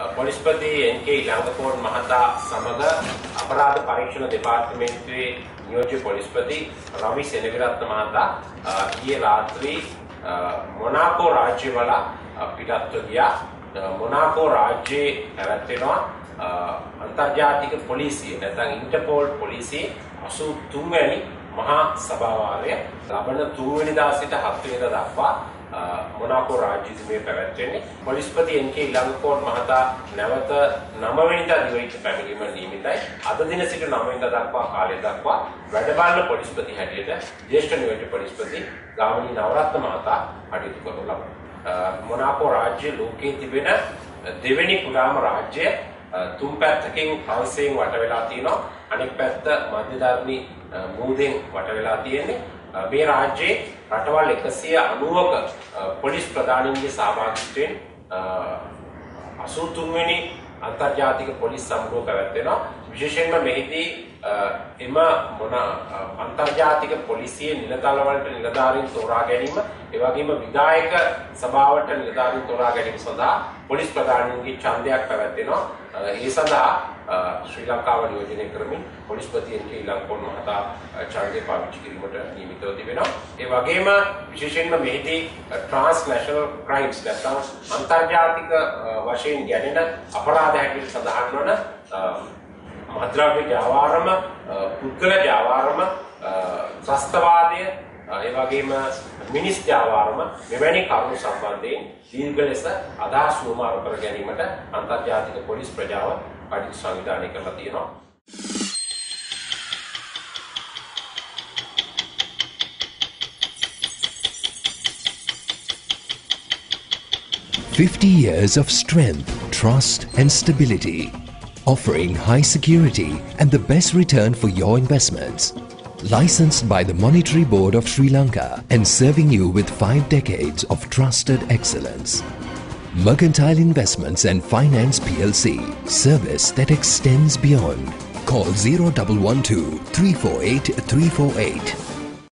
පොලිස්පති එන්.කේ ඉලංගකෝන් මහතා සමග අපරාධ පරීක්ෂණ දෙපාර්තමේන්තුවේ නියෝජ්‍ය පොලිස්පති රවි සෙනවිරත්න මහතා ඊයේ රාත්‍රී මොනාකෝ රාජ්‍යවල පිටත්ව ගියා. මොනාකෝ රාජ්‍යයේ පැවැත්වෙනවා අන්තර්ජාතික පොලිසිය නැත්නම් ඉන්ටර්පෝල් පොලිසියේ 83 වැනි මහා සභාවාරය ලබන 3 වෙනිදා සිට 7 වෙනිදා දක්වා මොනාකෝ රාජ්‍යයේ පැවැත්වෙන්නේ. පොලිස්පති එන්.කේ ඉලංගකෝන් මහතා නැවත 9 වෙනිදා දිවයිට පැමිණීම නියමිතයි. අද දින සිට 9 වෙනිදා දක්වා කාලය දක්වා වැඩබලන පොලිස්පති හැටියට ජ්‍යෙෂ්ඨ නියෝජ්‍ය පොලිස්පති ගාමිණී නවරත්න මහතා කටයුතු කරනු ලබනවා. මොනාකෝ රාජ්‍ය ලෝකයේ තිබෙන දෙවෙනි කුඩාම රාජ්‍ය. තුන් පැත්තකින් හංසයෙන් වට වෙලා තියෙනවා. අනෙක් පැත්ත මධ්‍යධර්මී මූදෙන් වට වෙලා තියෙන්නේ. මේ රාජ්‍යයේ රටවල් 190ක පොලිස් ප්‍රධානීන්ගේ සහභාගීත්වයෙන් 83 වෙනි අන්තර්ජාතික පොලිස් සමුළුව පැවැත්වෙනවා. විශේෂයෙන්ම මෙහිදී එම අන්තර්ජාතික පොලිසියේ නිලතල වලට නිලධාරීන් තෝරා ගැනීම, ඒ වගේම විධායක සභාවට නිලධාරීන් තෝරා ගැනීම සඳහා පොලිස් ප්‍රධානීන්ගේ ඡන්දයක් පැවැත්වෙනවා. ඒ සඳහා ශ්‍රී ලංකාව නියෝජනය කරමින් පොලිස්පති එන්.කේ ඉලංගකෝන් මහතා ඡන්දය පාවිච්චි කිරීමට නියමිතව තිබෙනවා. ඒ වගේම විශේෂයෙන්ම මෙහිදී ට්‍රාන්ස්නැෂනල් ක්‍රයිම්ස් නැත්නම් අන්තර්ජාතික වශයෙන් ගැනෙන අපරාධ හැටියට සඳහන් වන මද්‍රව්‍ය ජාවාරම, පුද්ගල ජාවාරම, ත්‍රස්තවාදය, ඒ වගේම මිනිස් ජාවාරම මෙවැනි කරුණු සම්බන්ධයෙන් දීර්ඝ ලෙස අදහස් වුමාරු කර ගැනීමට අන්තර්ජාතික පොලිස් ප්‍රජාව කටයුතු සංවිධානය කරලා තියෙනවා. "50 years of strength, trust and stability, offering high security and the best return for your investments. Licensed by the Monetary Board of Sri Lanka and serving you with 5 decades of trusted excellence. Mercantile Investments and Finance PLC, service that extends beyond. Call 0112 348 348.